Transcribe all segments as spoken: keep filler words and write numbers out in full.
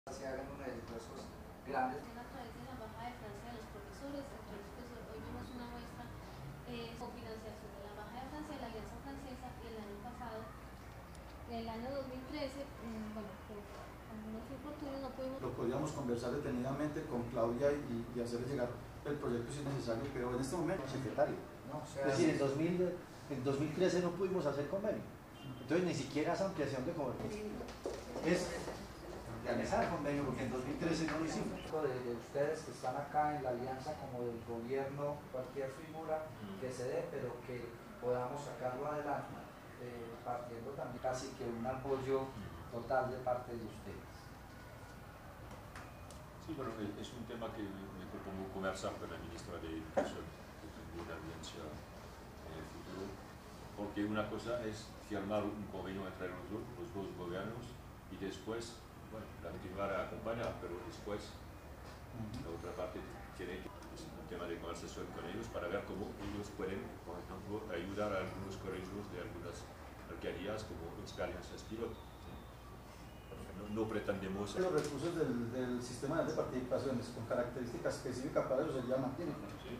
se hagan unos esfuerzos grandes. A través de la Embajada de Francia de los profesores, entre los que hoy vimos una muestra eh, con financiación de la Embajada de Francia, de la Alianza Francesa, y el año pasado, el año dos mil trece, mmm, bueno, por algunos infortunios no pudimos... Lo podríamos conversar detenidamente con Claudia y, y hacerle llegar el proyecto si es necesario, pero en este momento, secretario. No, o sea, es decir, en, dos mil, en dos mil trece no pudimos hacer convenio. Entonces ni siquiera esa ampliación de convenio. Es realizar el convenio porque en dos mil trece no lo hicimos. de, de ustedes que están acá en la alianza, como del gobierno, cualquier figura que se dé, pero que podamos sacarlo adelante, eh, partiendo también casi que un apoyo total de parte de ustedes. Sí, bueno, es un tema que me propongo conversar con la ministra de Educación, que tengo una audiencia en el futuro, porque una cosa es firmar un convenio entre los dos, los dos gobiernos y después, bueno, la gente va a acompañar, pero después la otra parte tiene que, es un tema de conversación con ellos para ver cómo ellos pueden, por ejemplo, ayudar a algunos colegios de algunas alcaldías como experiencias piloto. No, no pretendemos... Los recursos del, del sistema de participaciones con características específicas para eso sería mantienen. Sí.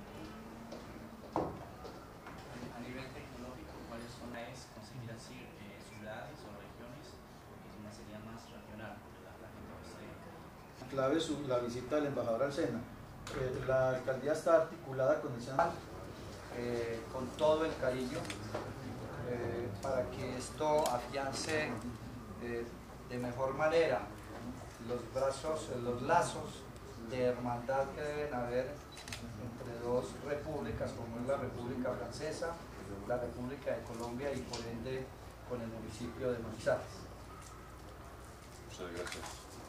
A nivel tecnológico, ¿cuáles son las conseguir así eh, ciudades o regiones? Porque es una sería más regional, porque la, la gente esté... Clave su, la visita del embajador al SENA. Eh, la alcaldía está articulada con el SENA. Eh, con todo el cariño, eh, para que esto afiance eh, de mejor manera los brazos, los lazos de hermandad que deben haber entre dos repúblicas, como es la República Francesa, la República de Colombia y por ende con el municipio de Manizales. Muchas gracias.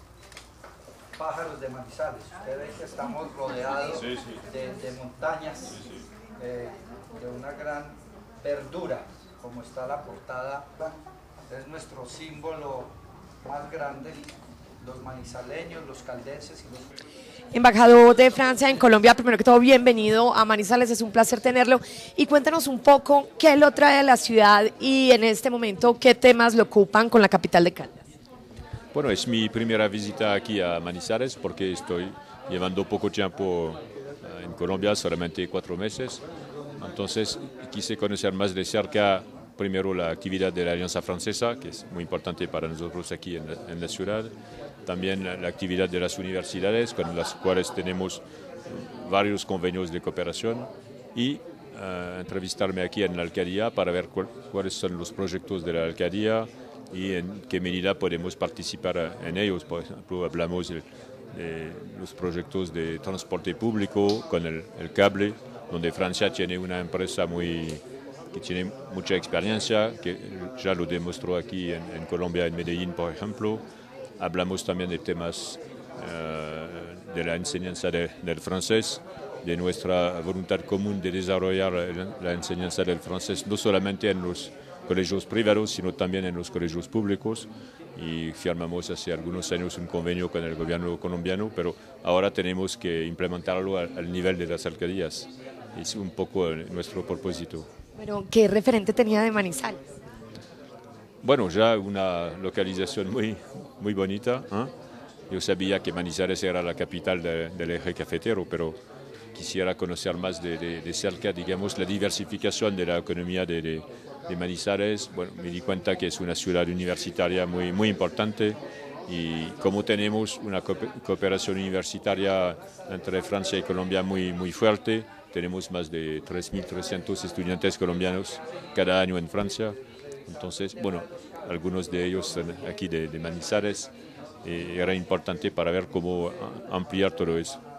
Pájaros de Manizales, ustedes ven que estamos rodeados sí, sí. De, de montañas, Sí, sí. eh, de una gran verdura, como está la portada, es nuestro símbolo más grande, los manizaleños, los caldenses y los... Embajador de Francia en Colombia, primero que todo, bienvenido a Manizales, es un placer tenerlo. Y cuéntanos un poco qué lo trae a la ciudad y en este momento qué temas lo ocupan con la capital de Caldas. Bueno, es mi primera visita aquí a Manizales porque estoy llevando poco tiempo en Colombia, solamente cuatro meses. Entonces quise conocer más de cerca primero la actividad de la Alianza Francesa, que es muy importante para nosotros aquí en la, en la ciudad. También la actividad de las universidades, con las cuales tenemos varios convenios de cooperación. Y uh, entrevistarme aquí en la alcaldía para ver cuál, cuáles son los proyectos de la alcaldía y en qué medida podemos participar en ellos. Por ejemplo, hablamos de, de los proyectos de transporte público con el, el cable, donde Francia tiene una empresa muy, que tiene mucha experiencia, que ya lo demostró aquí en, en Colombia, en Medellín, por ejemplo. Hablamos también de temas uh, de la enseñanza de, del francés, de nuestra voluntad común de desarrollar la, la enseñanza del francés, no solamente en los colegios privados, sino también en los colegios públicos, y firmamos hace algunos años un convenio con el gobierno colombiano, pero ahora tenemos que implementarlo al, al nivel de las alcaldías. Es un poco nuestro propósito. Pero, ¿qué referente tenía de Manizales? Bueno, ya una localización muy, muy bonita, ¿eh? Yo sabía que Manizales era la capital de, del eje cafetero, pero quisiera conocer más de, de, de cerca, digamos, la diversificación de la economía de, de, de Manizales. Bueno, me di cuenta que es una ciudad universitaria muy, muy importante y como tenemos una cooperación universitaria entre Francia y Colombia muy, muy fuerte, tenemos más de tres mil trescientos estudiantes colombianos cada año en Francia. Entonces, bueno, algunos de ellos son aquí de, de Manizales. Eh, era importante para ver cómo ampliar todo eso.